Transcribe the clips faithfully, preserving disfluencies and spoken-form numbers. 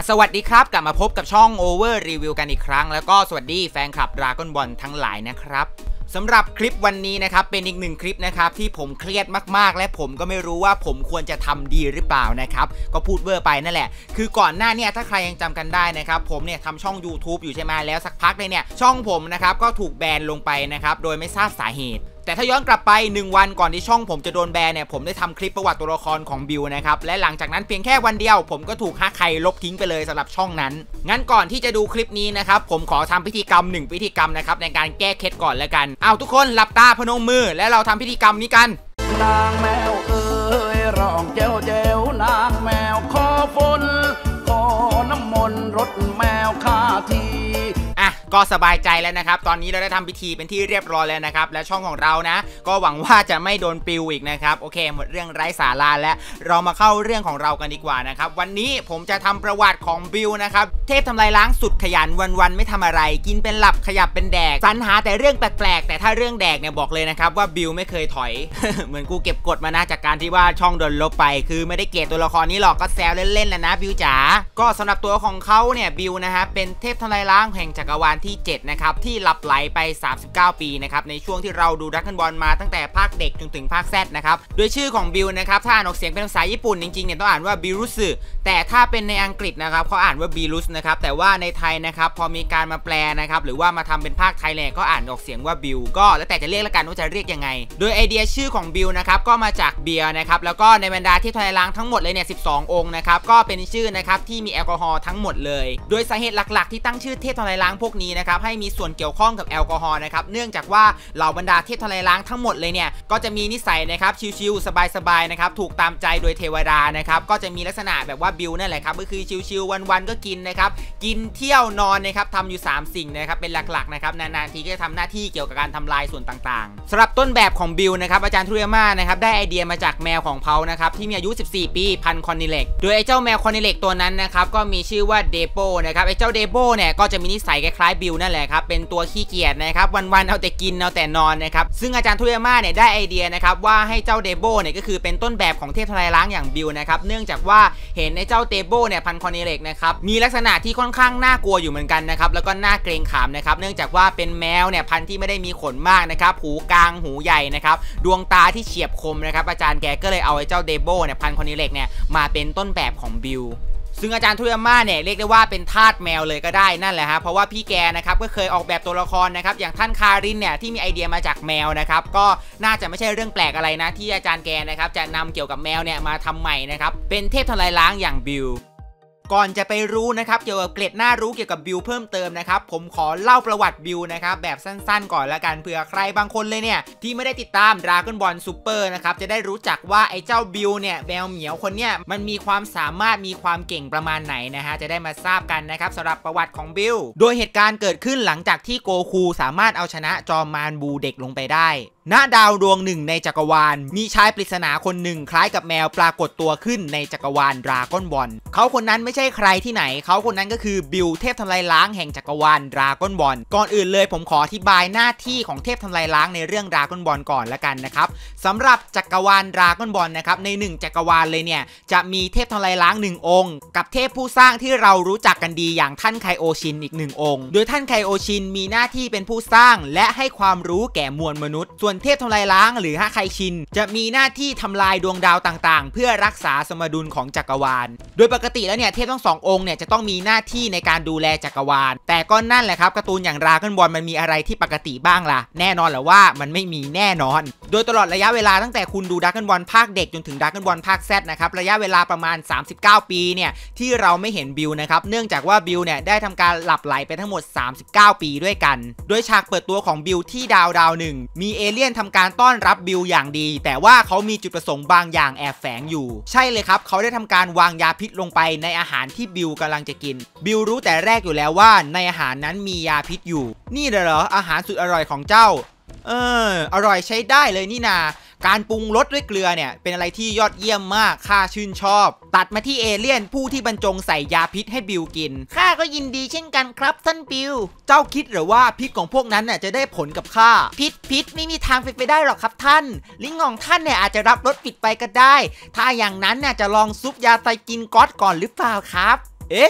สวัสดีครับกลับมาพบกับช่อง Over Review กันอีกครั้งแล้วก็สวัสดีแฟนคลับ Dragon Ball ทั้งหลายนะครับสำหรับคลิปวันนี้นะครับเป็นอีกหนึ่งคลิปนะครับที่ผมเครียดมากๆและผมก็ไม่รู้ว่าผมควรจะทำดีหรือเปล่านะครับก็พูดเบอร์ไปนั่นแหละคือก่อนหน้าเนี่ยถ้าใครยังจำกันได้นะครับผมเนี่ยทำช่อง YouTube อยู่ใช่ไหมแล้วสักพักเลยเนี่ยช่องผมนะครับก็ถูกแบนลงไปนะครับโดยไม่ทราบสาเหตุแต่ถ้าย้อนกลับไปหนึ่งวันก่อนที่ช่องผมจะโดนแบนเนี่ยผมได้ทำคลิปประวัติตัวละครของบิวนะครับและหลังจากนั้นเพียงแค่วันเดียวผมก็ถูกฮักใครลบทิ้งไปเลยสำหรับช่องนั้นงั้นก่อนที่จะดูคลิปนี้นะครับผมขอทำพิธีกรรมหนึ่งพิธีกรรมนะครับในการแก้เคล็ดก่อนแล้วกันเอาทุกคนหลับตาพนมมือและเราทำพิธีกรรมนี้กันนางแมวเอ้ยร้องเจ้าเจ้านางแมวขอฝนขอน้ำมนต์รดแมวข้าทีอ่ะก็สบายใจแล้วนะครับตอนนี้เราได้ทำพิธีเป็นที่เรียบร้อยแล้วนะครับและช่องของเรานะก็หวังว่าจะไม่โดนปิวอีกนะครับโอเคหมดเรื่องไร้สาระแล้วเรามาเข้าเรื่องของเรากันดีกว่านะครับวันนี้ผมจะทำประวัติของบิวนะครับเทพทำลายล้างสุดขยันวันๆไม่ทำอะไรกินเป็นหลับขยับเป็นแดกสรรหาแต่เรื่องแปลกๆแต่ถ้าเรื่องแดกเนี่ยบอกเลยนะครับว่าบิวไม่เคยถอย เหมือนกูเก็บกดมานะจากการที่ว่าช่องโดนลบไปคือไม่ได้เกลียดตัวละครนี้หรอกก็แซวเล่นๆแหละนะบิวจ๋าก็สำหรับตัวของเขาเนี่ยบิวนะฮะเป็นเทพทำลายล้างแห่งจักรวาลที่เจ็ดนะครับที่หลับไหลไปสามสิบเก้าปีนะครับในช่วงที่เราดูดราก้อนบอลมาตั้งแต่ภาคเด็กจนถึงภาคแซดนะครับโดยชื่อของบิวนะครับถ้าอ่านออกเสียงเป็นภาษาญี่ปุ่นจริงๆเนี่ยต้องอ่านว่าบิรุสึแต่ถ้าเป็นในอังกฤษนะครับเขาอ่านว่าบิรุสนะครับแต่ว่าในไทยนะครับพอมีการมาแปลนะครับหรือว่ามาทำเป็นภาคไทยเนี่ยก็อ่านออกเสียงว่าบิวก็แล้วแต่จะเรียกละกันว่าจะเรียกยังไงโดยไอเดียชื่อของบิวนะครับก็มาจากเบียร์นะครับแล้วก็ในบรรดาที่ทำลายล้างทั้งหมดเลยเนี่ยสิบสององค์นะครับก็เป็นชื่อนะครับที่มีแอลกอฮอล์ทั้งหมดเลยโดยสาเหตุหลักๆที่ตั้งชื่อเทพทำลายล้างพวกนี้นะครับให้มีส่วนเกี่ยวข้องกับแอลกอฮอล์นะครับเนื่องจากว่าเหล่าบรรดาเทพทำลายล้างทั้งหมดเลยเนี่ยก็จะมีนิสัยนะครับชิลๆสบายๆนะครับถูกตามใจโดยเทวดานะครับก็จะมีลักษณะแบบว่าบิวนั่นแหละครับก็คือชิลๆวันๆก็กินนะครับกินเที่ยวนอนนะครับทำอยู่สามสิ่งนะครับเป็นหลักๆนะครับนานๆทีก็จะทำหน้าที่เกี่ยวกับการทำลายส่วนต่างๆสำหรับต้นแบบของบิวนะครับอาจารย์ทุเรยาม่านะครับได้ไอเดียมาจากแมวของเขานะครับที่มีอายุสิบสี่ปีพันคอนนิเล็กโดยไอ้เจ้าแมวคอนนิเล็กตัวนั้นนะครับก็มีชื่อว่าเดโปนะครับไอ้เจ้าเดโปเนี่ยก็จะมีนิสัยคล้ายๆบิวนั่นแหละครับเป็นตัวขี้เกียจนะครับวันๆเอาแต่กินเอาแต่นอนนะครับซึ่งอาจารย์ทุเรยาม่าเนี่ยได้ไอเดียนะครับว่าให้เจ้าเดโบเนี่ยก็คือเป็นต้นแบบของเทพทำลายล้างอย่างบิวนะครับเนื่องจากว่าเห็นในเจ้าเดโบเนี่ยพันคอนนิเล็กนะครับมีลักษณะที่ค่อนข้างน่ากลัวอยู่เหมือนกันนะครับแล้วก็น่าเกรงขามนะครับเนื่องจากว่าเป็นแมวเนี่ยพันที่ไม่ได้มีขนมากนะครับหูกลางหูใหญ่นะครับดวงตาที่เฉียบคมนะครับอาจารย์แกก็เลยเอาไอ้เจ้าเดโบเนี่ยพันคอนนิเล็กเนี่ยมาเป็นต้นแบบของบิวซึ่งอาจารย์ทุเรยาม่าเนี่ยเรียกได้ว่าเป็นทาสแมวเลยก็ได้นั่นแหละฮะเพราะว่าพี่แกนะครับก็เคยออกแบบตัวละครนะครับอย่างท่านคารินเนี่ยที่มีไอเดียมาจากแมวนะครับก็น่าจะไม่ใช่เรื่องแปลกอะไรนะที่อาจารย์แกนะครับจะนำเกี่ยวกับแมวเนี่ยมาทำใหม่นะครับเป็นเทพทำลายล้างอย่างบิวก่อนจะไปรู้นะครับเกี่ยวกับเกร็ดน่ารู้เกี่ยวกับบิวเพิ่มเติมนะครับผมขอเล่าประวัติบิวนะครับแบบสั้นๆก่อนละกันเผื่อใครบางคนเลยเนี่ยที่ไม่ได้ติดตาม Dragon Ball Super นะครับจะได้รู้จักว่าไอ้เจ้าบิวเนี่ยแมวเหมียวคนเนี้ยมันมีความสามารถมีความเก่งประมาณไหนนะฮะจะได้มาทราบกันนะครับสำหรับประวัติของบิวโดยเหตุการณ์เกิดขึ้นหลังจากที่โกคูสามารถเอาชนะจอมมารบูเด็กลงไปได้ณดาวดวงหนึ่งในจักรวาลมีชายปริศนาคนหนึ่งคล้ายกับแมวปรากฏตัวขึ้นในจักรวาลดราก้อนบอลเขาคนนั้นไม่ใช่ใครที่ไหนเขาคนนั้นก็คือบิวเทพทำลายล้างแห่งจักรวาลดราก้อนบอลก่อนอื่นเลยผมขออธิบายหน้าที่ของเทพทำลายล้างในเรื่องดราก้อนบอลก่อนละกันนะครับสำหรับจักรวาลดราก้อนบอลนะครับในหนึ่งจักรวาลเลยเนี่ยจะมีเทพทำลายล้างหนึ่งองค์กับเทพผู้สร้างที่เรารู้จักกันดีอย่างท่านไคโอชินอีกหนึ่งองค์โดยท่านไคโอชินมีหน้าที่เป็นผู้สร้างและให้ความรู้แก่มวลมนุษย์ส่วนเทพทำลายล้างหรือฮะไคชินจะมีหน้าที่ทำลายดวงดาวต่างๆเพื่อรักษาสมดุลของจักรวาลโดยปกติแล้วเนี่ยเทพทั้งสององค์เนี่ยจะต้องมีหน้าที่ในการดูแลจักรวาลแต่ก็นั่นแหละครับการ์ตูนอย่างดราก้อนบอลมันมีอะไรที่ปกติบ้างล่ะแน่นอนแหละว่ามันไม่มีแน่นอนโดยตลอดระยะเวลาตั้งแต่คุณดูดราก้อนบอลภาคเด็กจนถึงดราก้อนบอลภาคแซดนะครับระยะเวลาประมาณสามสิบเก้าปีเนี่ยที่เราไม่เห็นบิวนะครับเนื่องจากว่าบิวเนี่ยได้ทำการหลับไหลไปทั้งหมดสามสิบเก้าปีด้วยกันโดยฉากเปิดตัวของบิวที่ดาวดาวหนึ่งมีเอเลี่ยนทำการต้อนรับบิวอย่างดีแต่ว่าเขามีจุดประสงค์บางอย่างแอบแฝงอยู่ใช่เลยครับเขาได้ทำการวางยาพิษลงไปในอาหารที่บิวกำลังจะกินบิวรู้แต่แรกอยู่แล้วว่าในอาหารนั้นมียาพิษอยู่นี่เหรออาหารสุดอร่อยของเจ้าเอออร่อยใช้ได้เลยนี่นาการปรุงรสด้วยเกลือเนี่ยเป็นอะไรที่ยอดเยี่ยมมากข้าชื่นชอบตัดมาที่เอเลี่ยนผู้ที่บรรจงใส่ยาพิษให้บิวกินข้าก็ยินดีเช่นกันครับท่านบิวเจ้าคิดหรือว่าพิษของพวกนั้นน่ะจะได้ผลกับข้าพิษพิษไม่มีทางเป็นไปได้หรอกครับท่านลิ้นของท่านเนี่ยอาจจะรับรสผิดไปก็ได้ถ้าอย่างนั้นน่ะจะลองซุปยาไซกินก๊อตก่อนหรือเปล่าครับเอ๊ะ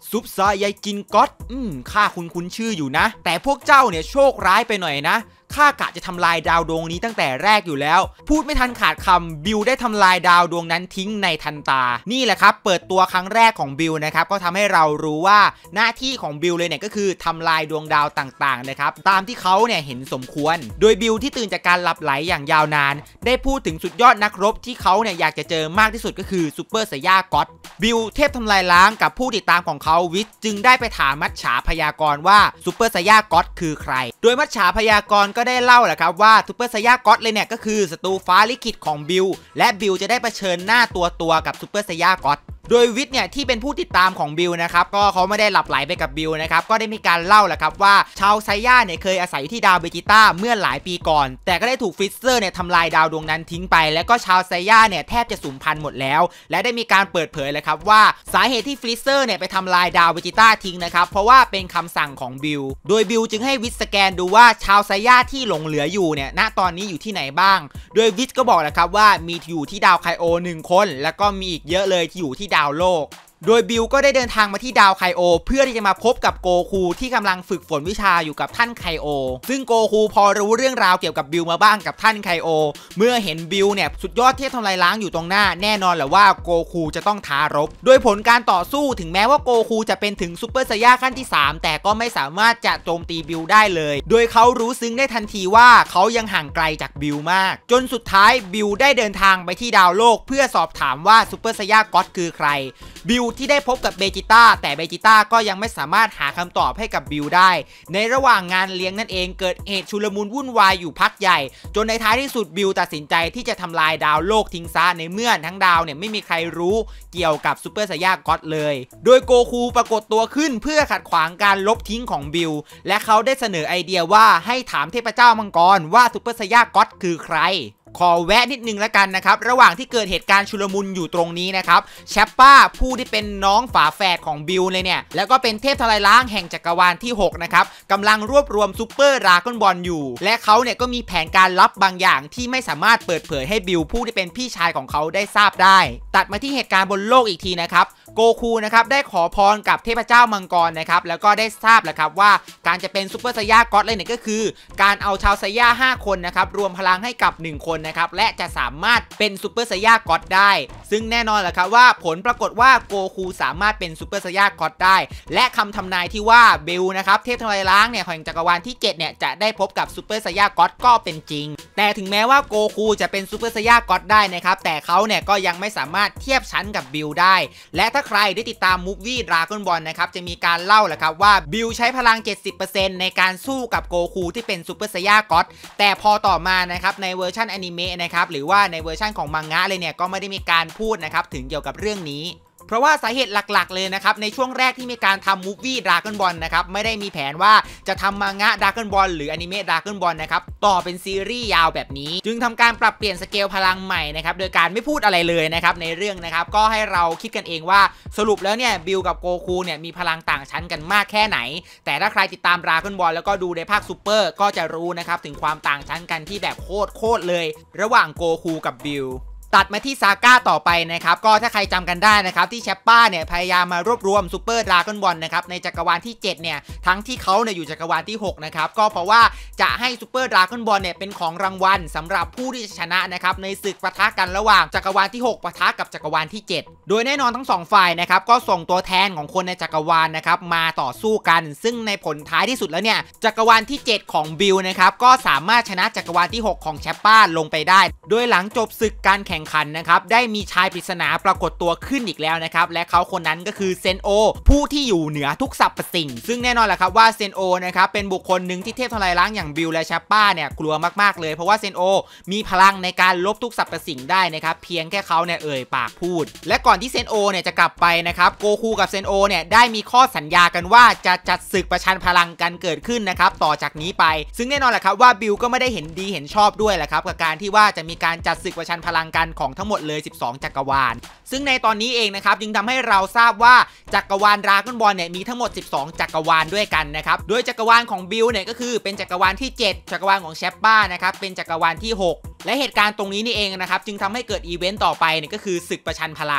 ซุปซายายจินก๊อตอืมข้าคุ้นคุ้นชื่ออยู่นะแต่พวกเจ้าเนี่ยโชคร้ายไปหน่อยนะข้ากะจะทำลายดาวดวงนี้ตั้งแต่แรกอยู่แล้วพูดไม่ทันขาดคำบิลได้ทำลายดาวดวงนั้นทิ้งในทันตานี่แหละครับเปิดตัวครั้งแรกของบิลนะครับก็ทำให้เรารู้ว่าหน้าที่ของบิลเลยเนี่ยก็คือทำลายดวงดาวต่างๆนะครับตามที่เขาเนี่ยเห็นสมควรโดยบิลที่ตื่นจากการหลับไหลอย่างยาวนานได้พูดถึงสุดยอดนักรบที่เขาเนี่ยอยากจะเจอมากที่สุดก็คือซูเปอร์ไซย่าก็อดบิลเทพทำลายล้างกับผู้ติดตามของเขาวิทจึงได้ไปถามมัจฉาพยากรณ์ว่าซูเปอร์ไซย่าก็อดคือใครโดยมัจฉาพยากรณ์ก็ได้เล่าแหละครับว่าซูเปอร์ไซย่าก็อดเลยเนี่ยก็คือศัตรูฟ้าลิขิตของบิลและบิลจะได้เผชิญหน้าตัวตัวกับซูเปอร์ไซย่าก็อดโดยวิทเนี่ยที่เป็นผู้ติดตามของบิลนะครับก็เขาไม่ได้หลับไหลไปกับบิลนะครับก็ได้มีการเล่าแหละครับว่าชาวไซย่าเนี่ยเคยอาศัยอยู่ที่ดาวเบจิต้าเมื่อหลายปีก่อนแต่ก็ได้ถูกฟริสเซอร์เนี่ยทำลายดาวดวงนั้นทิ้งไปแล้วก็ชาวไซย่าเนี่ยแทบจะสูญพันธุ์หมดแล้วและได้มีการเปิดเผยเลยครับว่าสาเหตุที่ฟริสเซอร์เนี่ยไปทำลายดาวเบจิต้าทิ้งนะครับเพราะว่าเป็นคำสั่งของบิลโดยบิลจึงให้วิทสแกนดูว่าชาวไซย่าที่หลงเหลืออยู่เนี่ยณตอนนี้อยู่ที่ไหนบ้างโดยวิทก็บอกแหละครับว่ามีอยู่ที่ดาวไคโอหนึ่งคนแล้วก็มีอีกเยอะเลยที่อยู่ที่ดาวโลกโดยบิลก็ได้เดินทางมาที่ดาวไคโอเพื่อที่จะมาพบกับโกคูที่กำลังฝึกฝนวิชาอยู่กับท่านไคโอซึ่งโกคูพอรู้เรื่องราวเกี่ยวกับบิลมาบ้างกับท่านไคโอเมื่อเห็นบิลเนี่ยสุดยอดเทพทำลายล้างอยู่ตรงหน้าแน่นอนแหละว่าโกคูจะต้องท้ารบโดยผลการต่อสู้ถึงแม้ว่าโกคูจะเป็นถึงซูเปอร์ไซย่าขั้นที่สามแต่ก็ไม่สามารถจะโจมตีบิลได้เลยโดยเขารู้ซึ้งได้ทันทีว่าเขายังห่างไกลจากบิลมากจนสุดท้ายบิลได้เดินทางไปที่ดาวโลกเพื่อสอบถามว่าซูเปอร์ไซย่าก็อดคือใครบิลที่ได้พบกับเบจิต้าแต่เบจิต้าก็ยังไม่สามารถหาคำตอบให้กับบิลได้ในระหว่างงานเลี้ยงนั่นเองเกิดเหตุชุลมุนวุ่นวายอยู่พักใหญ่จนในท้ายที่สุดบิลตัดสินใจที่จะทำลายดาวโลกทิ้งซะในเมื่อทั้งดาวเนี่ยไม่มีใครรู้เกี่ยวกับซูเปอร์ไซย่าก็อดเลยโดยโกคูปรากฏตัวขึ้นเพื่อขัดขวางการลบทิ้งของบิลและเขาได้เสนอไอเดียว่าให้ถามเทพเจ้ามังกรว่าซูเปอร์ไซย่าก็อดคือใครขอแวะนิดนึงแล้วกันนะครับระหว่างที่เกิดเหตุการณ์ชุลมุนอยู่ตรงนี้นะครับแชปป้าผู้ที่เป็นน้องฝาแฝดของบิลเลยเนี่ยแล้วก็เป็นเทพทลายล้างแห่งจักรวาลที่หกนะครับกำลังรวบรวมซูเปอร์ดราก้อนบอลอยู่และเขาเนี่ยก็มีแผนการลับบางอย่างที่ไม่สามารถเปิดเผยให้บิลผู้ที่เป็นพี่ชายของเขาได้ทราบได้ตัดมาที่เหตุการณ์บนโลกอีกทีนะครับโกคูนะครับได้ขอพรกับเทพเจ้ามังกรนะครับแล้วก็ได้ทราบแล้วครับว่าการจะเป็นซูเปอร์ไซย่าก็อดเลยเนี่ยก็คือการเอาชาวไซย่าห้าคนนะครับรวมพลังให้กับหนึ่งคนนะครับและจะสามารถเป็นซูเปอร์ไซย่าก็อดได้ซึ่งแน่นอนแหละครับว่าผลปรากฏว่าโกคูสามารถเป็นซูเปอร์ไซย่าก็อดได้และคำทำนายที่ว่าบิลนะครับเทพทำลายล้างเนี่ยของจักรวาลที่เจ็ดเนี่ยจะได้พบกับซูเปอร์ไซย่าก็อดก็เป็นจริงแต่ถึงแม้ว่าโกคูจะเป็นซูเปอร์ไซย่าก็อดได้นะครับแต่เขาเนี่ยก็ยังไม่สามารถเทียบชั้นกับบิลได้และถ้าใครได้ติดตามมูฟวี่ดราก้อนบอลนะครับจะมีการเล่าแหละครับว่าบิลใช้พลัง เจ็ดสิบเปอร์เซ็นต์ ในการสู้กับโกคูที่เป็นซูเปอร์ไซย่าก็อดแต่พอต่อมานะครับในเวอร์ชันอนิเมะนะครับหรือว่าในเวอร์ชันของมังงะเลยเนี่ยก็ไม่ได้มีการพูดนะครับถึงเกี่ยวกับเรื่องนี้เพราะว่าสาเหตุหลักๆเลยนะครับในช่วงแรกที่มีการทำมูฟวี่ดราก้อนบอลนะครับไม่ได้มีแผนว่าจะทำมังงะดราก้อนบอลหรืออนิเมะดราก้อนบอลนะครับต่อเป็นซีรีส์ยาวแบบนี้จึงทำการปรับเปลี่ยนสเกลพลังใหม่นะครับโดยการไม่พูดอะไรเลยนะครับในเรื่องนะครับก็ให้เราคิดกันเองว่าสรุปแล้วเนี่ยบิลกับโกคูเนี่ยมีพลังต่างชั้นกันมากแค่ไหนแต่ถ้าใครติดตามดราก้อนบอลแล้วก็ดูในภาคซูเปอร์ก็จะรู้นะครับถึงความต่างชั้นกันที่แบบโคตรโคตรเลยระหว่างโกคูกับบิลตัดมาที่ซาก้าต่อไปนะครับก็ถ้าใครจำกันได้นะครับที่แชปป้าเนี่ยพยายามมารวบรวมซูเปอร์ดราก้อนบอลนะครับในจักรวาลที่เจ็ดเนี่ยทั้งที่เขาเนี่ยอยู่จักรวาลที่หกนะครับก็เพราะว่าจะให้ซูเปอร์ดราก้อนบอลเนี่ยเป็นของรางวัลสำหรับผู้ที่จะชนะนะครับในศึกปะทะกันระหว่างจักรวาลที่หกปะทะกับจักรวาลที่เจ็ดโดยแน่นอนทั้งสองฝ่ายนะครับก็ส่งตัวแทนของคนในจักรวาลนะครับมาต่อสู้กันซึ่งในผลท้ายที่สุดแล้วเนี่ยจักรวาลที่เจ็ดของบิลนะครับก็สามารถชนะจักรวาลที่หกของแชปป้าลงไปได้โดยหลังจบศึกการแข่งขันนะครับได้มีชายปริศนาปรากฏตัวขึ้นอีกแล้วนะครับและเขาคนนั้นก็คือเซนโอผู้ที่อยู่เหนือทุกสรรพสิ่งซึ่งแน่นอนแหละครับว่าเซนโอนะครับเป็นบุคคลหนึ่งที่เทพทลายล้างอย่างบิลและแชปป้าเนี่ยกลัวมากๆเลยเพราะว่าเซนโอมีพลังในการลบทุกสรรพสิ่งได้นะครับเพียงแค่เขาเนี่ยเอ่ยปากพูดและก่อนที่เซนโอเนี่ยจะกลับไปนะครับโกคูกับเซนโอเนี่ยได้มีข้อสัญญากันว่าจะจัดศึกประชันพลังกันเกิดขึ้นนะครับต่อจากนี้ไปซึ่งแน่นอนแหละครับว่าบิลก็ไม่ได้เห็นดีเห็นชอบด้วยแหละครับกับการที่ว่าจะมีการจัดศึกประชันพลังกันของทั้งหมดเลยสิบสองจักรวาลซึ่งในตอนนี้เองนะครับจึงทำให้เราทราบว่าจักรวาลดราก้อนบอลเนี่ยมีทั้งหมดสิบสองจักรวาลด้วยกันนะครับโดยจักรวาลของบิลเนี่ยก็คือเป็นจักรวาลที่เจ็ดจักรวาลของแชปป้านะครับเป็นจักรวาลที่หกและเหตุการณ์ตรงนี้นี่เองนะครับจึงทำให้เกิดอีเวนต์ต่อไปเนี่ยก็คือศึกประชันพลัง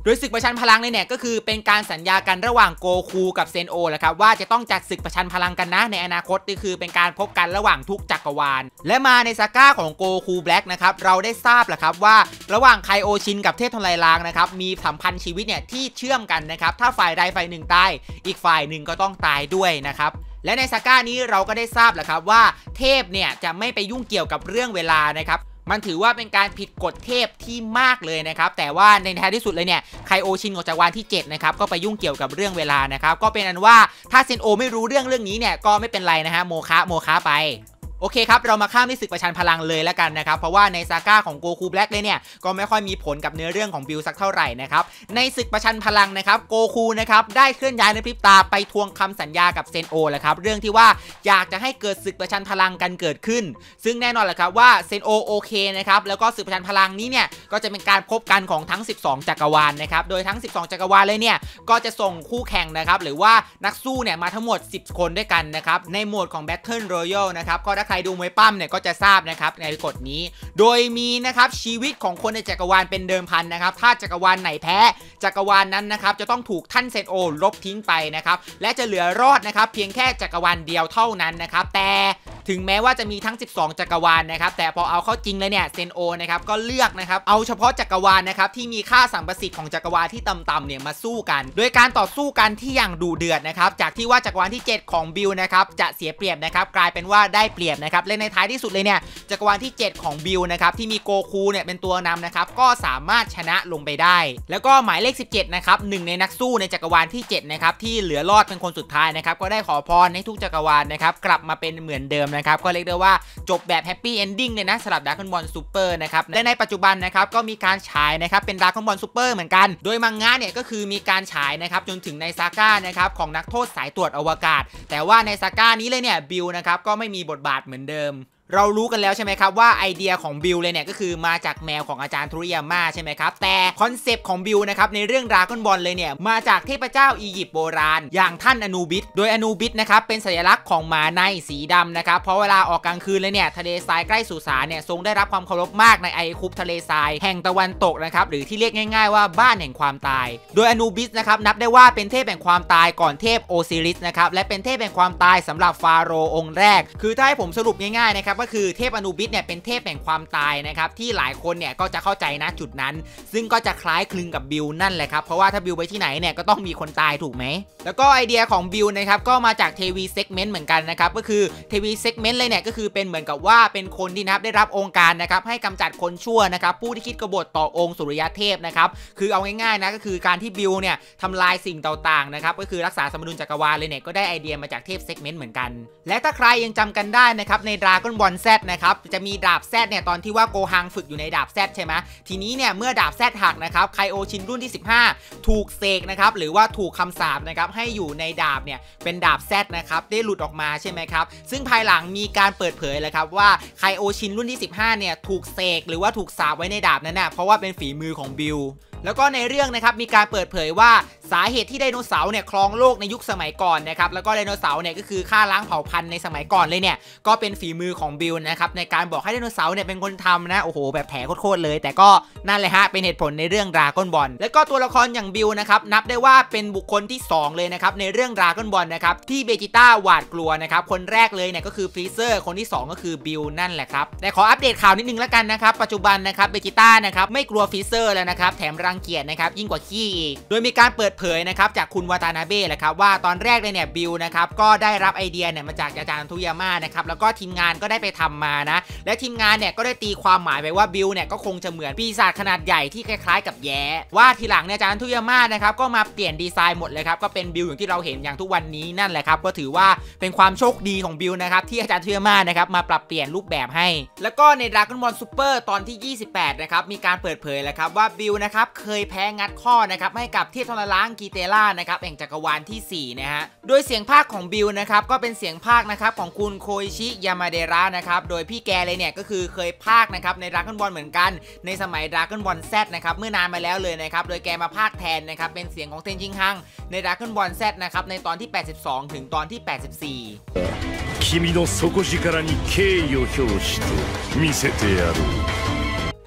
โดยศึกประชันพลังเนี่ยก็คือเป็นการสัญญากันระหว่างโกคูกับเซนโอแหละครับว่าจะต้องจัดศึกประชันพลังกันนะในอนาคตนี่คือเป็นการพบกันระหว่างทุกจักรวาลและมาในซาก้าของโกคูแบล็กนะครับเราได้ทราบแหละครับว่าระหว่างไคโอชินกับเทพทำลายล้างนะครับมีสัมพันธ์ชีวิตเนี่ยที่เชื่อมกันนะครับถ้าฝ่ายใดฝ่ายหนึ่งตายอีกฝ่ายหนึ่งก็ต้องตายด้วยนะครับและในซาก้านี้เราก็ได้ทราบแหละครับว่าเทพเนี่ยจะไม่ไปยุ่งเกี่ยวกับเรื่องเวลานะครับมันถือว่าเป็นการผิดกฎเทพที่มากเลยนะครับแต่ว่าในท้ายที่สุดเลยเนี่ยไคโอชินของจักรวาลที่เจ็ดนะครับก็ไปยุ่งเกี่ยวกับเรื่องเวลานะครับก็เป็นอันว่าถ้าเซนโอไม่รู้เรื่องเรื่องนี้เนี่ยก็ไม่เป็นไรนะฮะโมคะโมคะไปโอเคครับเรามาข้ามที่ศึกประชันพลังเลยแล้วกันนะครับเพราะว่าในซาก้าของโกคูแบล็กเลยเนี่ยก็ไม่ค่อยมีผลกับเนื้อเรื่องของบิลสักเท่าไหร่นะครับในศึกประชันพลังนะครับโกคูนะครับได้เคลื่อนย้ายในพริบตาไปทวงคำสัญญากับเซนโอแหละครับเรื่องที่ว่าอยากจะให้เกิดศึกประชันพลังกันเกิดขึ้นซึ่งแน่นอนแหละครับว่าเซนโอโอเคนะครับแล้วก็ศึกประชันพลังนี้เนี่ยก็จะเป็นการพบกันของทั้งสิบสองจักรวาลนะครับโดยทั้งสิบสองจักรวาลเลยเนี่ยก็จะส่งคู่แข่งนะครับหรือว่านักสู้เนี่ยมาทั้งหมดสิบคนด้วยกันนะครับในโหมดของ Battle Royale นะครับก็ถ้าใครดูมวยปั้มเนี่ยก็จะทราบนะครับในกฎนี้โดยมีนะครับชีวิตของคนในจักรวาลเป็นเดิมพันนะครับถ้าจักรวาลไหนแพ้จักรวาลนั้นนะครับจะต้องถูกท่านเซนโอลบทิ้งไปนะครับและจะเหลือรอดนะครับเพียงแค่จักรวาลเดียวเท่านั้นนะครับแต่ถึงแม้ว่าจะมีทั้งสิบสองจักรวาลนะครับแต่พอเอาเข้าจริงเลยเนี่ยเซนโอนะครับก็เลือกนะครับเอาเฉพาะจักรวาลนะครับที่มีค่าสัมประสิทธิ์ของจักรวาลที่ต่ำๆเนี่ยมาสู้กันโดยการต่อสู้กันที่อย่างดุเดือดนะครับจากที่ว่าจักรวาลที่เจ็ดของบิลนะครับจะเสียเปรียบนะครับกลายเป็นว่าได้เปรียบนะครับและในท้ายที่สุดเลยเนี่ยจักรวาลที่เจ็ดของบิลนะครับที่มีโกคูเนี่ยเป็นตัวนำนะครับก็สามารถชนะลงไปได้แล้วก็หมายเลขสิบเจ็ดนะครับหนึ่งในนักสู้ในจักรวาลที่เจ็ดนะครับที่เหลือรอดเป็นคนสุดท้ายนะครับก็ได้ขอพรให้ทุกจักรวาลนะครับกลับมาเป็นเหมือนเดิมนะครับก็เรียกได้ว่าจบแบบแฮปปี้เอนดิ้งเลยนะสำหรับดราก้อนบอลซูเปอร์นะครับและในปัจจุบันนะครับก็มีการฉายนะครับเป็นดราก้อนบอลซูเปอร์เหมือนกันโดยมังงะเนี่ยก็คือมีการฉายนะครับจนถึงในซาก้านะครับของนักโทษสายตรวจอวกาศแต่ว่าในซาก้านี้เลยเนี่ยบิลนะครับก็ไม่มีบทบาทเหมือนเดิมเรารู้กันแล้วใช่ไหมครับว่าไอเดียของบิลเลยเนี่ยก็คือมาจากแมวของอาจารย์ทุริยาม่าใช่ไหมครับแต่คอนเซปต์ของบิลนะครับในเรื่องดราก้อนบอลเลยเนี่ยมาจากเทพเจ้าอียิปต์โบราณอย่างท่านอนูบิสโดยอนูบิสนะครับเป็นสัญลักษณ์ของหมาในสีดำนะครับเพราะเวลาออกกลางคืนเลยเนี่ยทะเลทรายใกล้สุสานเนี่ยทรงได้รับความเคารพมากในไอคุปทะเลทรายแห่งตะวันตกนะครับหรือที่เรียกง่ายๆว่าบ้านแห่งความตายโดยอนูบิสนะครับนับได้ว่าเป็นเทพแห่งความตายก่อนเทพโอซิริสนะครับและเป็นเทพแห่งความตายสำหรับฟาโรห์องค์แรกคือถ้าให้ผมสรุปง่ายๆนะครับก็คือเทพอนูบิสเนี่ยเป็นเทพแห่งความตายนะครับที่หลายคนเนี่ยก็จะเข้าใจนะจุดนั้นซึ่งก็จะคล้ายคลึงกับบิลนั่นแหละครับเพราะว่าถ้าบิลไปที่ไหนเนี่ยก็ต้องมีคนตายถูกไหมแล้วก็ไอเดียของบิลนะครับก็มาจากเทวีเซกเมนต์เหมือนกันนะครับก็คือเทวีเซกเมนต์เลยเนี่ยก็คือเป็นเหมือนกับว่าเป็นคนที่นะครับได้รับองค์การนะครับให้กำจัดคนชั่วนะครับผู้ที่คิดกบฏต่อองค์สุริยเทพนะครับคือเอาง่ายๆนะก็คือการที่บิลเนี่ยทำลายสิ่งต่างๆนะครับก็คือรักษาสมดุลจักรวาลเลยเนี่ยก็ได้ไอเดียมาจากเทพเซกเมนต์เหมือนกันและถ้าใครยังจำกันได้นะครับในดราก้อนบอลแซดนะครับจะมีดาบแซดเนี่ยตอนที่ว่าโกฮังฝึกอยู่ในดาบแซดใช่ไหมทีนี้เนี่ยเมื่อดาบแซดหักนะครับไคโอชินรุ่นที่สิบห้าถูกเสกนะครับหรือว่าถูกคำสาปนะครับให้อยู่ในดาบเนี่ยเป็นดาบแซดนะครับได้หลุดออกมาใช่ไหมครับซึ่งภายหลังมีการเปิดเผยเลยครับว่าไคโอชินรุ่นที่สิบห้าเนี่ยถูกเสกหรือว่าถูกสาปไว้ในดาบนั้นนะเพราะว่าเป็นฝีมือของบิลแล้วก็ในเรื่องนะครับมีการเปิดเผยว่าสาเหตุที่ไดโนเสาร์เนี่ยครองโลกในยุคสมัยก่อนนะครับแล้วก็ไดโนเสาร์เนี่ยก็คือฆ่าล้างเผ่าพันธุ์ในสมัยก่อนเลยเนี่ยก็เป็นฝีมือของบิลนะครับในการบอกให้ไดโนเสาร์เนี่ยเป็นคนทำนะโอ้โหแบบแถโคตรเลยแต่ก็นั่นแหละฮะเป็นเหตุผลในเรื่องดราก้อนบอลแล้วก็ตัวละครอย่างบิลนะครับนับได้ว่าเป็นบุคคลที่สองเลยนะครับในเรื่องดราก้อนบอลนะครับที่เบจิต้าหวาดกลัวนะครับคนแรกเลยเนี่ยก็คือฟรีเซอร์คนที่สองก็คือบิลนั่นแหละครับแต่ขออัปเดตข่าวนิดนึงแล้วกันนะครับปัจจุบันนะครับเบจิต้านะครับไม่กลัวฟรีเซอร์แล้วนะครับแถมรังเกียจนะครับยิ่งกว่าขี้อีกโดยมีการเปิดเผยนะครับจากคุณวาตานาเบะแหละครับว่าตอนแรกเลยเนี่ยบิลนะครับก็ได้รับไอเดียเนี่ยมาจากอาจารย์ทุยาม่านะครับแล้วก็ทีมงานก็ได้ไปทำมานะและทีมงานเนี่ยก็ได้ตีความหมายไปว่าบิลเนี่ยก็คงจะเหมือนปีศาจขนาดใหญ่ที่คล้ายๆกับแย้ว่าทีหลังเนี่ยอาจารย์ทุยาม่านะครับก็มาเปลี่ยนดีไซน์หมดเลยครับก็เป็นบิลอย่างที่เราเห็นอย่างทุกวันนี้นั่นแหละครับก็ถือว่าเป็นความโชคดีของบิลนะครับที่อาจารย์ทุยาม่านะครับมาปรับเปลี่ยนรูปแบบให้แล้วก็ในดราก้อนบอลซูเปอร์ตอนที่ยี่สิบแปดนะครับมีการเปิดเผยแล้วครับว่าบิลนะครับเคยแพ้งัดข้อนะครับให้กับเทพทรล้างกีเตล่านะครับแห่งจักรวาลที่สี่นะฮะโดยเสียงภาคของบิลนะครับก็เป็นเสียงภาคนะครับของคุณโคอิชิยามาเดระนะครับโดยพี่แกเลยเนี่ยก็คือเคยภาคนะครับในดราก้อนบอลเหมือนกันในสมัยดราก้อนบอลแซดนะครับเมื่อนานมาแล้วเลยนะครับโดยแกมาภาคแทนนะครับเป็นเสียงของเทนจิงฮังในดราก้อนบอลแซดนะครับในตอนที่แปดสิบสองถึงตอนที่แปดสิบสี่君の底力に敬意を表して見せてやろう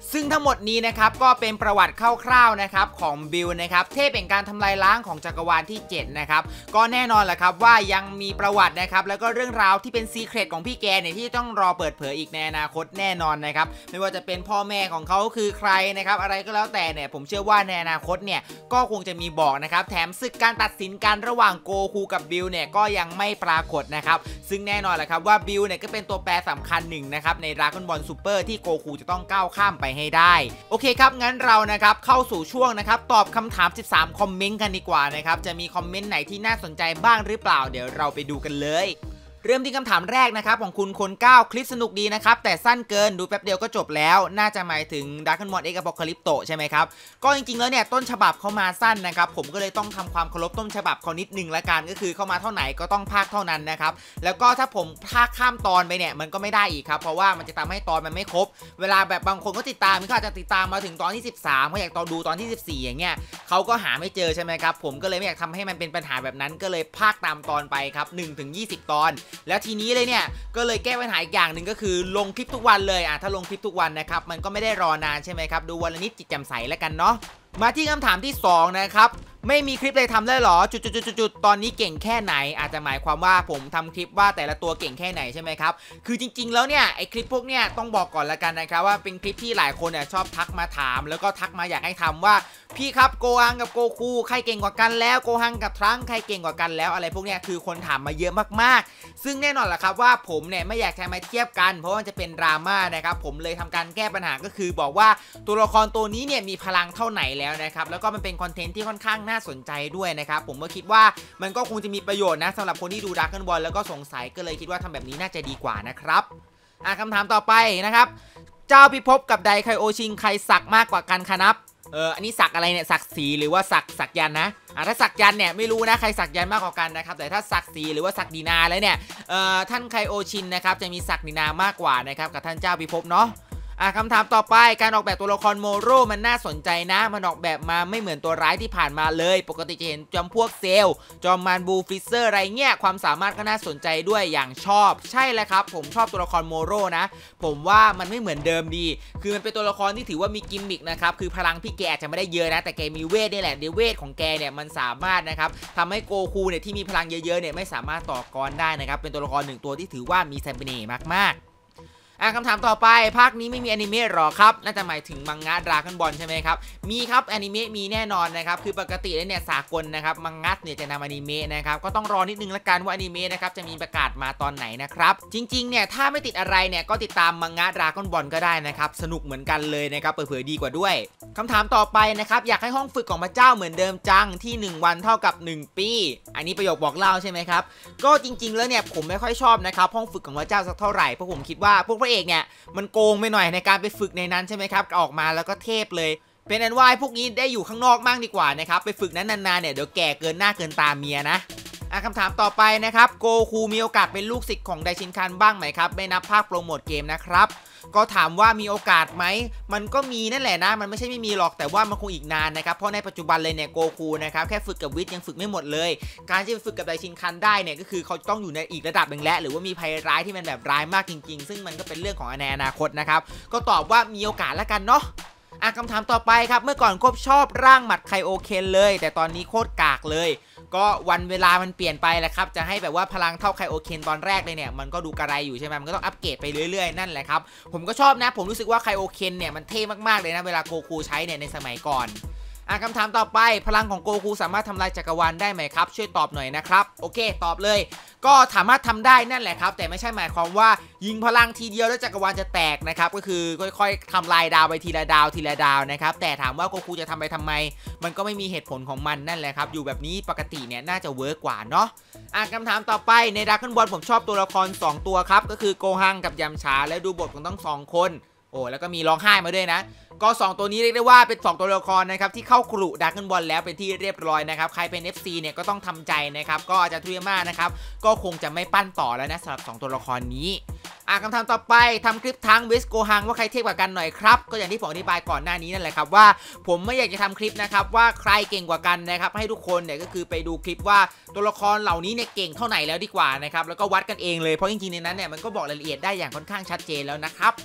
ซึ่งทั้งหมดนี้นะครับก็เป็นประวัติคร่าวๆนะครับของบิลนะครับเทพเป็นการทำลายล้างของจักรวาลที่เจ็ดนะครับก็แน่นอนแหละครับว่ายังมีประวัตินะครับแล้วก็เรื่องราวที่เป็นซีเครตของพี่แกเนี่ยที่ต้องรอเปิดเผยอีกในอนาคตแน่นอนนะครับไม่ว่าจะเป็นพ่อแม่ของเขาคือใครนะครับอะไรก็แล้วแต่เนี่ยผมเชื่อว่าในอนาคตเนี่ยก็คงจะมีบอกนะครับแถมศึกการตัดสินกันระหว่างโกคูกับบิลเนี่ยก็ยังไม่ปรากฏนะครับซึ่งแน่นอนแหละครับว่าบิลเนี่ยก็เป็นตัวแปรสำคัญหนึ่งนะครับใน Dragon Ball Super ที่โกคูจะต้องก้าวข้ามไปให้ได้โอเคครับงั้นเรานะครับเข้าสู่ช่วงนะครับตอบคำถามสิบสามคอมเมนต์กันดีกว่านะครับจะมีคอมเมนต์ไหนที่น่าสนใจบ้างหรือเปล่าเดี๋ยวเราไปดูกันเลยเริ่มที่คำถามแรกนะครับของคุณคนเก้าคลิปสนุกดีนะครับแต่สั้นเกินดูแป๊บเดียวก็จบแล้วน่าจะหมายถึง Dragon Ball X Apocalypto ใช่ไหมครับก็จริงๆแล้วเนี่ยต้นฉบับเขามาสั้นนะครับผมก็เลยต้องทำความเคารพต้นฉบับเขานิดนึงละกันก็คือเข้ามาเท่าไหนก็ต้องพากเท่านั้นนะครับแล้วก็ถ้าผมพากข้ามตอนไปเนี่ยมันก็ไม่ได้อีกครับเพราะว่ามันจะทำให้ตอนมันไม่ครบเวลาแบบบางคนก็ติดตามมันก็อาจจะติดตามมาถึงตอนที่สิบสามเขาอยากตอนดูตอนที่สิบสี่อย่างเงี้ยเขาก็หาไม่เจอใช่ไหมครับผมก็เลยไม่อยากทำให้มันเป็นปัญหาแบบนั้นก็เลยพากตามตอนไปครับหนึ่งถึงยี่สิบตอนแล้วทีนี้เลยเนี่ยก็เลยแก้ปัญหาอีกอย่างหนึ่งก็คือลงคลิปทุกวันเลยอ่ะถ้าลงคลิปทุกวันนะครับมันก็ไม่ได้รอนานใช่ไหมครับดูวันละนิดจิตแจ่มใสแล้วกันเนาะมาที่คำถามที่สองนะครับไม่มีคลิปเลยทำได้หรอจุดๆๆๆตอนนี้เก่งแค่ไหนอาจจะหมายความว่าผมทำคลิปว่าแต่ละตัวเก่งแค่ไหนใช่ไหมครับคือจริงๆแล้วเนี่ยไอคลิปพวกเนี้ยต้องบอกก่อนละกันนะครับว่าเป็นคลิปที่หลายคนเนี่ยชอบทักมาถามแล้วก็ทักมาอยากให้ทำว่าพี่ครับโกฮังกับโกคูใครเก่งกว่ากันแล้วโกฮังกับทรังใครเก่งกว่ากันแล้วอะไรพวกเนี้ยคือคนถามมาเยอะมากๆซึ่งแน่นอนแหละครับว่าผมเนี่ยไม่อยากจะมาเทียบกันเพราะว่าจะเป็นดราม่านะครับผมเลยทำการแก้ปัญหาก็คือบอกว่าตัวละครตัวนี้เนี่ยมีพลังเท่าไหนแล้วนะครับแล้วก็มันเป็นคอนเทนต์ที่ค่อนข้างน่าสนใจด้วยนะครับผมก็คิดว่ามันก็คงจะมีประโยชน์นะสำหรับคนที่ดู Dragon Ball แล้วก็สงสัยก็เลยคิดว่าทำแบบนี้น่าจะดีกว่านะครับอ่ะคำถามต่อไปนะครับเจ้าพิภพกับไดไคโอชิงใครสักมากกว่ากันครับเอออันนี้สักอะไรเนี่ยสักสีหรือว่าสักสักยันนะอ่ะถ้าสักยันเนี่ยไม่รู้นะใครสักยันมากกว่ากันนะครับแต่ถ้าสักสีหรือว่าสักดีนาแล้วเนี่ยเอ่อท่านไคโอชินนะครับจะมีสักดีนามากกว่านะครับกับท่านเจ้าพิภพเนาะอ่ะคำถามต่อไปการออกแบบตัวละครโมโร่มันน่าสนใจนะมันออกแบบมาไม่เหมือนตัวร้ายที่ผ่านมาเลยปกติจะเห็นจอมพวกเซลจอมมารบูฟริเซอร์อะไรเงี้ยความสามารถก็น่าสนใจด้วยอย่างชอบใช่แล้วครับผมชอบตัวละครโมโร่นะผมว่ามันไม่เหมือนเดิมดีคือมันเป็นตัวละครที่ถือว่ามีกิมมิกนะครับคือพลังพี่แกอาจจะไม่ได้เยอะนะแต่แกมีเวทนี่แหละเดี๋ยวเวทของแกเนี่ยมันสามารถนะครับทำให้โกคูเนี่ยที่มีพลังเยอะๆเนี่ยไม่สามารถต่อกรได้นะครับเป็นตัวละครหนึ่งตัวที่ถือว่ามีเสน่ห์มากๆอ่ะคำถามต่อไปภาคนี้ไม่มีอนิเมะหรอครับน่าจะหมายถึงมังงะดราก้อนบอลใช่ไหมครับมีครับอนิเมะมีแน่นอนนะครับคือปกติแล้วเนี่ยสากลนะครับมังงะเนี่ยจะนำอนิเมะนะครับก็ต้องรอนิดนึงละกันว่าอนิเมะนะครับจะมีประกาศมาตอนไหนนะครับจริงๆเนี่ยถ้าไม่ติดอะไรเนี่ยก็ติดตามมังงะดราก้อนบอลก็ได้นะครับสนุกเหมือนกันเลยนะครับเผื่อๆดีกว่าด้วยคำถามต่อไปนะครับอยากให้ห้องฝึกของพระเจ้าเหมือนเดิมจังที่หนึ่งวันเท่ากับหนึ่งปีอันนี้ประโยคบอกเล่าใช่ไหมครับก็จริงๆแล้วเนี่ยผมไม่ค่อยชอบนะครับห้องฝึกของพระเจ้าสักเท่าไหร่เพราะผมคิดว่าพวกพระเอกเนี่ยมันโกงไปหน่อยในการไปฝึกในนั้นใช่ไหมครับออกมาแล้วก็เทพเลยเป็นอันว่าพวกนี้ได้อยู่ข้างนอกมากดีกว่านะครับไปฝึกนั้นนานๆเนี่ยเดี๋ยวแก่เกินหน้าเกินตาเมียนะอ่ะคำถามต่อไปนะครับโกคูมีโอกาสเป็นลูกศิษย์ของไดชินคันบ้างไหมครับไม่นับภาคโปรโมทเกมนะครับก็ถามว่ามีโอกาสไหมมันก็มีนั่นแหละนะมันไม่ใช่ไม่มีหรอกแต่ว่ามันคงอีกนานนะครับเพราะในปัจจุบันเลยเนี่ยโกคูนะครับแค่ฝึกกับวิทย์ยังฝึกไม่หมดเลยการที่จะฝึกกับไดชินคันได้เนี่ยก็คือเขาต้องอยู่ในอีกระดับหนึ่งแล้วหรือว่ามีภัยร้ายที่มันแบบร้ายมากจริงๆซึ่งมันก็เป็นเรื่องของในอนาคตนะครับก็ตอบว่ามีโอกาสแล้วกันเนาะอ่ะคำถามต่อไปครับเมื่อก่อนคบชอบร่างหมัดไคโอเคนเลยแต่ตอนนี้โคตรกากเลยก็วันเวลามันเปลี่ยนไปแหละครับจะให้แบบว่าพลังเท่าไคโอเคนตอนแรกเลยเนี่ยมันก็ดูกระไรอยู่ใช่ไหมมันก็ต้องอัปเกรดไปเรื่อยๆนั่นแหละครับผมก็ชอบนะผมรู้สึกว่าไคโอเคนเนี่ยมันเท่มากๆเลยนะเวลาโกคูใช้เนี่ยในสมัยก่อนอ่ะคำถามต่อไปพลังของโกคูสามารถทำลายจักรวาลได้ไหมครับช่วยตอบหน่อยนะครับโอเคตอบเลยก็สามารถทำได้นั่นแหละครับแต่ไม่ใช่หมายความว่ายิงพลังทีเดียวแล้วจักรวาลจะแตกนะครับก็คือค่อยๆทำลายดาวไปทีละดาวทีละดาวนะครับแต่ถามว่าโกคูจะทำไปทำไมมันก็ไม่มีเหตุผลของมันนั่นแหละครับอยู่แบบนี้ปกติเนี่ยน่าจะเวิร์กกว่าเนาะอ่ะคำถามต่อไปในดราก้อนบอลผมชอบตัวละครสองตัวครับก็คือโกฮังกับยัมชาและดูบทของทั้งสองคนโอ้แล้วก็มีร้องไห้มาด้วยนะก็สองตัวนี้เรียกได้ว่าเป็นสองตัวละครนะครับที่เข้ากลุ่มดราก้อนบอลแล้วเป็นที่เรียบร้อยนะครับใครเป็น เอฟ ซี เนี่ยก็ต้องทำใจนะครับก็อาจจะทุยมากนะครับก็คงจะไม่ปั้นต่อแล้วนะสำหรับสองตัวละครนี้อ่ะคำถามต่อไปทำคลิปทั้งเวสโกฮังว่าใครเทียบกับกันหน่อยครับก็อย่างที่ผมอธิบายก่อนหน้านี้นั่นแหละครับว่าผมไม่อยากจะทำคลิปนะครับว่าใครเก่งกว่ากันนะครับให้ทุกคนเนี่ยก็คือไปดูคลิปว่าตัวละครเหล่านี้เนี่ยเก่งเท่าไหร่แล้วดีกว่านะครับแล้วก็วัดกันเองเลยเพราะจริงๆในนั้นเนี่ยมันก็บอกรายละเอียดได้อย่างค่อนข้างชัดเจนแล้วนะครับอ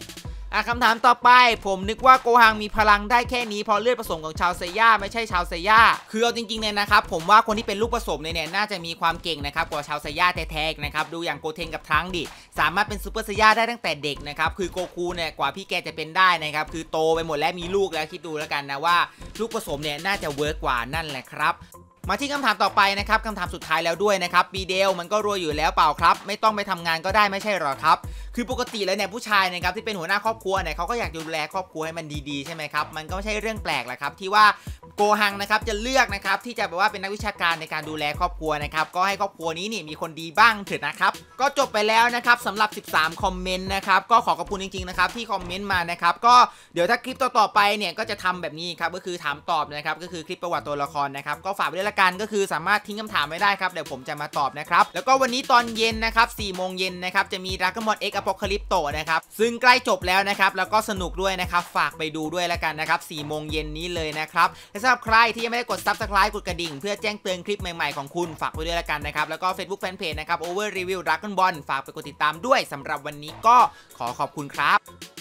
อ่ะคำถามต่อไปผมนึกว่าโกฮังมีพลังได้แค่นี้เพราะเลือดผสมของชาวเซย่าไม่ใช่ชาวเซย่าคือเอาจริงๆเนี่ยนะครับผมว่าคนที่เป็นลูกผสมเนี่ยน่าจะมีความเก่งนะครับกว่าชาวเซย่าแท้ๆนะครับดูอย่างโกเทนกับทั้งดิสามารถเป็นซูเปอร์เซย่าได้ตั้งแต่เด็กนะครับคือโกคูเนี่ยกว่าพี่แกจะเป็นได้นะครับคือโตไปหมดแล้วมีลูกแล้วคิดดูแล้วกันนะว่าลูกผสมเนี่ยน่าจะเวิร์กกว่านั่นแหละครับมาที่คำถามต่อไปนะครับคำถามสุดท้ายแล้วด้วยนะครับปีเดลมันก็รวยอยู่แล้วเปล่าครับไม่ต้องไปทำงานก็ได้ไม่ใช่หรอครับคือปกติแล้วเนี่ยผู้ชายนะครับที่เป็นหัวหน้าครอบครัวเนี่ยเขาก็อยากดูแลครอบครัวให้มันดีๆใช่ไหมครับมันก็ไม่ใช่เรื่องแปลกแหละครับที่ว่าโกฮังนะครับจะเลือกนะครับที่จะแบบว่าเป็นนักวิชาการในการดูแลครอบครัวนะครับก็ให้ครอบครัวนี้นี่มีคนดีบ้างเถิดนะครับก็จบไปแล้วนะครับสำหรับสิบสามคอมเมนต์นะครับก็ขอขอบคุณจริงๆนะครับที่คอมเมนต์มานะครับก็เดี๋ยวถ้าคลิปต่อๆไปเนี่ยก็จะทำแบบนี้ครับก็คือถามตอบนะครับก็คือคลิปประวัติตัวละครนะครับก็ฝากไว้ด้วยละกันก็คือสามารถทิ้งคำถามไว้ได้ครับเดี๋ยวผมจะมาตอบนะครับแล้วก็วันนี้ตอนเย็นนะครับสี่โมงเย็นนะครับจะมี Dragon Ball X Apocalypto นะครับซึ่งใกล้จบแล้วนะครับแล้วก็สนุกด้วยนะครับฝากไปดูด้วยละกันนะครับสี่โมงเย็นนี้เลยนะครับและสำหรับใครที่ยังไม่ได้กด ซับสไครบ์ กดกระดิ่งเพื่อแจ้งเตือนคลิปใหม่ๆของคุณฝากไว้ด้วยละกันนะครับแล้วก็ Facebook Fanpage นะครับ Over Review Dragon Ball ฝากไปกดติดตามด้วยสำหรับวันนี้ก็ขอขอบคุณครับ